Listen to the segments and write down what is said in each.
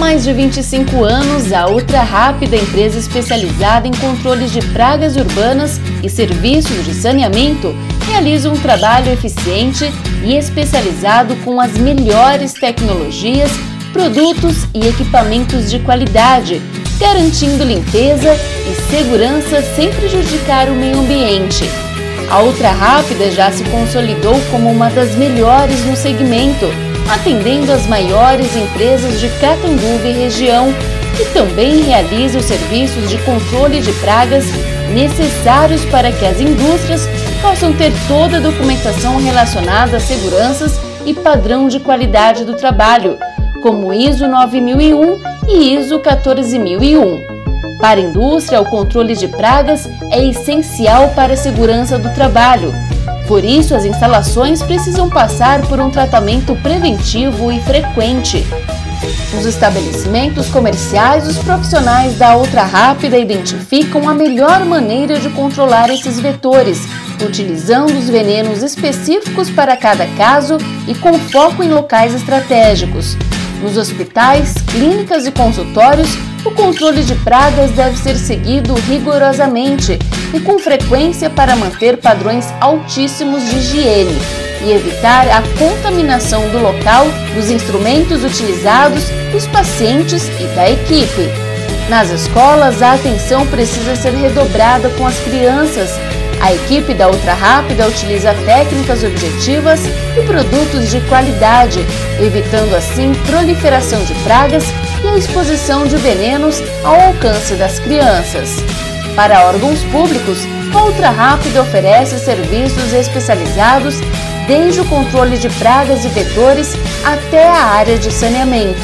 mais de 25 anos, a Ultra Rápida, empresa especializada em controles de pragas urbanas e serviços de saneamento, realiza um trabalho eficiente e especializado com as melhores tecnologias, produtos e equipamentos de qualidade, garantindo limpeza e segurança sem prejudicar o meio ambiente. A Ultra Rápida já se consolidou como uma das melhores no segmento, atendendo as maiores empresas de Catanduva e região, e também realiza os serviços de controle de pragas necessários para que as indústrias possam ter toda a documentação relacionada a seguranças e padrão de qualidade do trabalho, como ISO 9001 e ISO 14001. Para a indústria, o controle de pragas é essencial para a segurança do trabalho. Por isso, as instalações precisam passar por um tratamento preventivo e frequente. Nos estabelecimentos comerciais, os profissionais da Ultra Rápida identificam a melhor maneira de controlar esses vetores, utilizando os venenos específicos para cada caso e com foco em locais estratégicos. Nos hospitais, clínicas e consultórios, o controle de pragas deve ser seguido rigorosamente e com frequência para manter padrões altíssimos de higiene e evitar a contaminação do local, dos instrumentos utilizados, dos pacientes e da equipe. Nas escolas, a atenção precisa ser redobrada com as crianças. A equipe da Ultra Rápida utiliza técnicas objetivas e produtos de qualidade, evitando assim proliferação de pragas e a exposição de venenos ao alcance das crianças. Para órgãos públicos, a Ultra Rápida oferece serviços especializados desde o controle de pragas e vetores até a área de saneamento.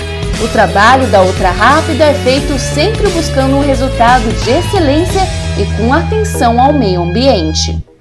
O trabalho da Ultra Rápida é feito sempre buscando um resultado de excelência e com atenção ao meio ambiente.